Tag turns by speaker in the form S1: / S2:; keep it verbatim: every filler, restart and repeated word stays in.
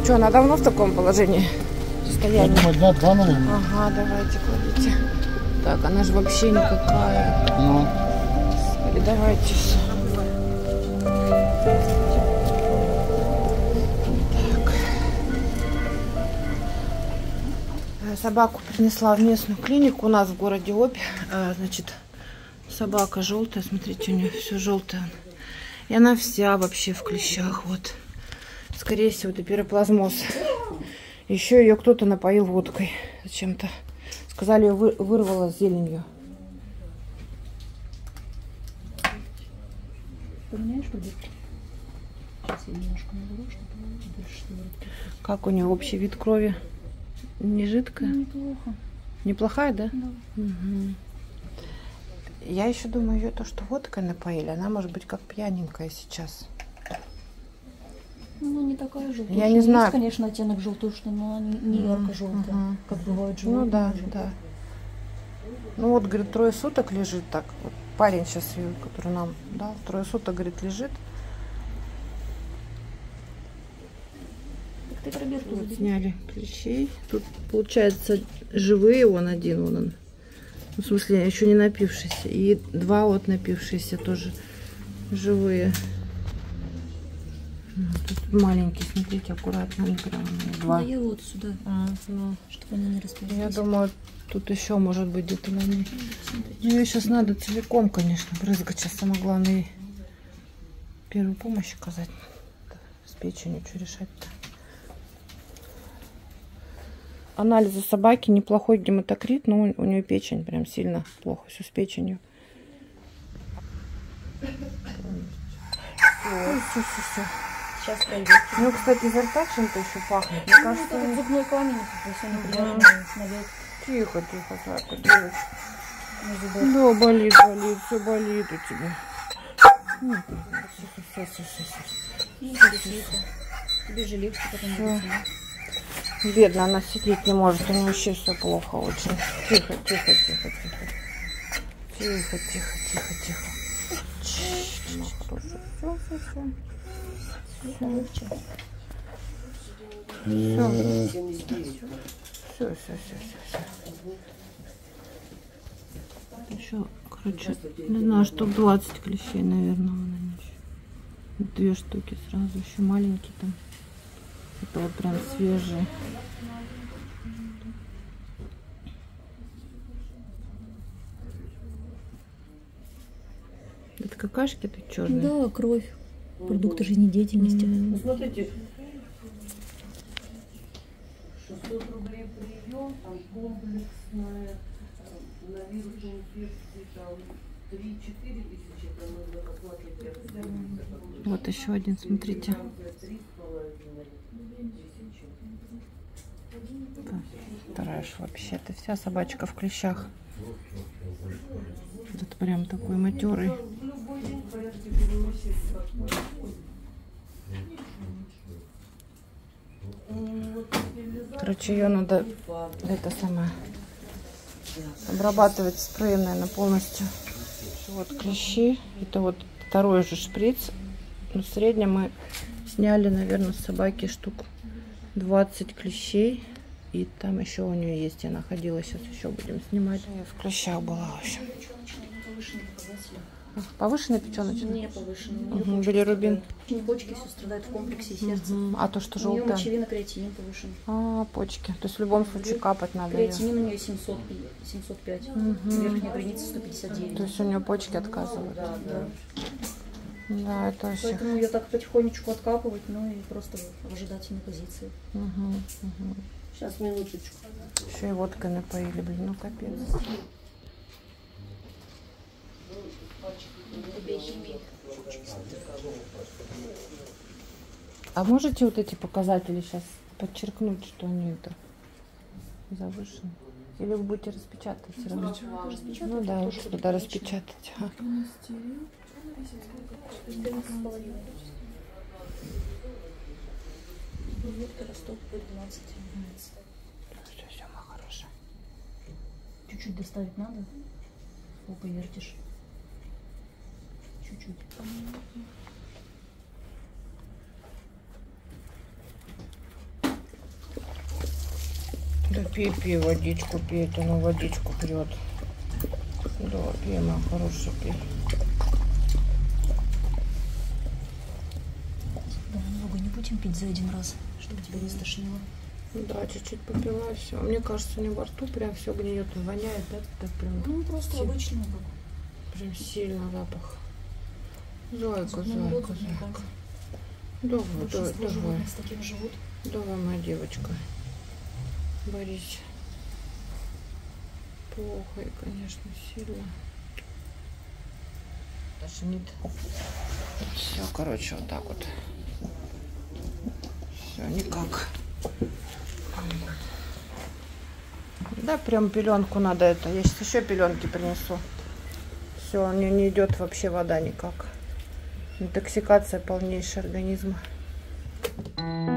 S1: что, она давно в таком положении? Состоянии?
S2: Я думаю, дня два, наверное.
S1: Ага, давайте, кладите. Так, она же вообще никакая.
S2: Ну.
S1: Господи, давайте. Так. Собаку принесла в местную клинику у нас в городе Обь. Значит, собака желтая, смотрите, у нее все желтое. И она вся вообще в клещах, вот. Скорее всего, это пироплазмоз. Еще ее кто-то напоил водкой зачем-то. Сказали, ее вы, вырвало зеленью.
S3: Поменяешь продукт? Сейчас я немножко наберу, чтобы больше.
S1: Как у нее общий вид крови? Не жидкая?
S3: Ну, неплохо.
S1: Неплохая, да?
S3: Да.
S1: Угу. Я еще думаю, ее то, что водкой напоили, она может быть как пьяненькая сейчас.
S3: Ну, не такая желтушная.
S1: Я не знаю.
S3: Есть, конечно, оттенок желтушный, но она не ярко-желтая, uh-huh. как бывает животные.
S1: Ну да, да. Ну вот, говорит, трое суток лежит так. Вот парень сейчас, который нам дал, трое суток, говорит, лежит.
S3: Так ты пробирку
S1: вот сняли клещей. Тут, получается, живые, он один, вон он. Ну, в смысле, еще не напившийся. И два вот напившиеся тоже живые. Тут маленький, смотрите, аккуратно, они прям два.
S3: Да я вот сюда,
S1: а, ну,
S3: чтобы они не распились.
S1: Я думаю, тут еще может быть где-то на ней. Ну, ее сейчас надо целиком, конечно, брызгать. Сейчас самое главное ей первую помощь оказать. С печенью что решать-то. Анализы собаки, неплохой гематокрит, но у нее печень прям сильно плохо, все с печенью. Все, все, все, все.
S3: Сейчас пройдет.
S1: Ну, кстати, изо рта чем-то еще пахнет. Мне
S3: ну,
S1: кажется,
S3: это
S1: он...
S3: зубной камень, это все неприятно навек.
S1: Тихо, тихо, Зайка, девочка. Да, болит, болит, все болит у тебя. Все, все, все, все.
S3: Тебе же легче потом будет.
S1: Бедно, она сидеть не может, у нее вообще все плохо очень. Тихо, тихо, тихо, тихо. Тихо, тихо, тихо, тихо. Все, все, все, все.
S3: Легче.
S1: Все, все, все, все. Еще, короче, не знаю, штук двадцать клещей, наверное, на ночь. Две штуки сразу, еще маленькие там. Это вот прям свежие. Это какашки тут черные?
S3: Да, кровь. Продукты жизнедеятельности.
S1: Mm-hmm.
S4: Ну, смотрите, шестьсот рублей прием, там комплексная, на вирусную инфекцию, там три-четыре тысячи, это нужно оплатить.
S1: Вот еще один, смотрите. Вторая ж вообще, это вся собачка в клещах. Это прям такой матерый. Короче, ее надо это самое обрабатывать спреем, наверное, полностью. Вот клещи. Это вот второй же шприц. Но в среднем мы сняли, наверное, с собаки штук двадцать клещей. И там еще у нее есть, я находила, сейчас еще будем снимать. Я в клещах была, в общем. Повышенный печеночный?
S3: Не повышенный.
S1: Угу, билирубин.
S3: Почки все страдают в комплексе, сердце.
S1: Угу. А то, что желтое?
S3: У нее мочевина, креатинин повышен.
S1: А, почки. То есть в любом случае капать надо.
S3: Креатинин у нее семьсот, семьсот пять. Угу. Верхняя граница сто пятьдесят девять.
S1: То есть у нее почки отказывают.
S3: Да, да.
S1: Да, это вообще...
S3: Поэтому ее так потихонечку откапывать, ну и просто в ожидательной позиции.
S1: Угу, угу.
S4: Сейчас, минуточку.
S1: Еще и водкой напоили, блин, ну капец. А можете вот эти показатели сейчас подчеркнуть, что они это завышены? Или вы будете распечатать?
S3: Распечатать?
S1: Ну да, уж туда распечатать. Ага. Все, все, моя хорошая.
S3: Чуть-чуть доставить надо? Сколько вертишь? Чуть-чуть.
S1: Все, пей, пей водичку, пей, это ну водичку прет. Да, пей, моя хорошая, пей.
S3: Да, много не будем пить за один раз, чтобы тебя не стошнило.
S1: Да, чуть-чуть попила, все. Мне кажется, у меня во рту прям все гниет, воняет, да? Так прям.
S3: Ну, просто
S1: сильно,
S3: обычный как.
S1: прям сильно запах. Зайка,
S3: Зубной
S1: зайка,
S3: розы, мне
S1: зайка.
S3: кажется.
S1: Давай, давай,
S3: Большинство
S1: давай.
S3: животных с таким живут.
S1: Давай, моя девочка. Борись. Плохо, и, конечно, сильно. Тошнит. Все, короче, вот так вот. Все, никак. Да, прям пеленку надо это. Я сейчас еще пеленки принесу. Все, мне не идет вообще вода никак. Интоксикация полнейшая организма.